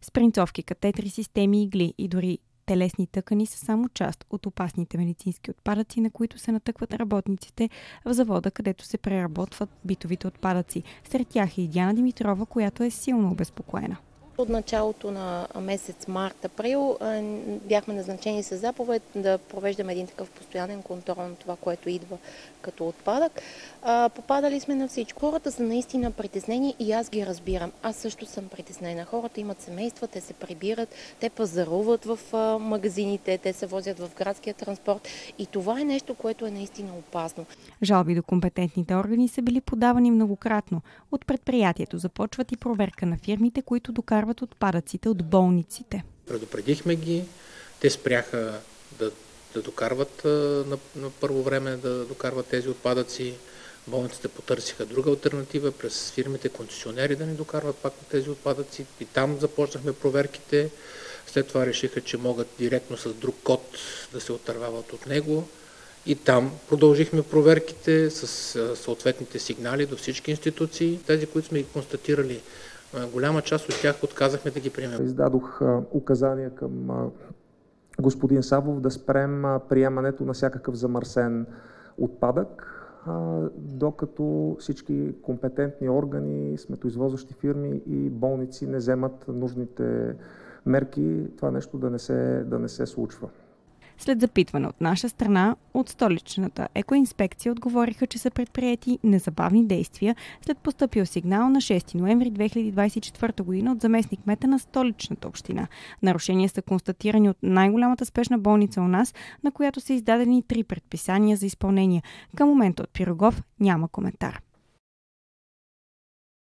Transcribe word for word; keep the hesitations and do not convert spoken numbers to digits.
Спринцовки, катетри, системи, игли и дори телесни тъкани са само част от опасните медицински отпадъци, на които се натъкват работниците в завода, където се преработват битовите отпадъци. Сред тях е и Диана Димитрова, която е силно обезпокоена. От началото на месец март-април бяхме назначени с заповед да провеждаме един такъв постоянен контрол на това, което идва като отпадък. Попадали сме на всичко. Хората са наистина притеснени и аз ги разбирам. Аз също съм притеснена. Хората имат семейства, те се прибират, те пазаруват в магазините, те се возят в градския транспорт и това е нещо, което е наистина опасно. Жалби до компетентните органи са били подавани многократно. От предприятието започват и проверка на фирмите, които докарват отпадъците от болниците. Предупредихме ги, те спряха да, да докарват на, на първо време да докарват тези отпадъци. Болниците потърсиха друга алтернатива през фирмите концесионери да ни докарват пак от тези отпадъци. И там започнахме проверките. След това решиха, че могат директно с друг код да се отървават от него. И там продължихме проверките с съответните сигнали до всички институции. Тези, които сме ги констатирали, голяма част от тях отказахме да ги приемем. Издадох указания към господин Савов да спрем приемането на всякакъв замърсен отпадък, докато всички компетентни органи, сметоизвозващи фирми и болници не вземат нужните мерки това нещо да не се, да не се случва. След запитване от наша страна, от столичната екоинспекция отговориха, че са предприети незабавни действия след постъпил сигнал на шести ноември две хиляди двадесет и четвърта година от заместник-кмета на столичната община. Нарушения са констатирани от най-голямата спешна болница у нас, на която са издадени три предписания за изпълнение. Към момента от Пирогов няма коментар.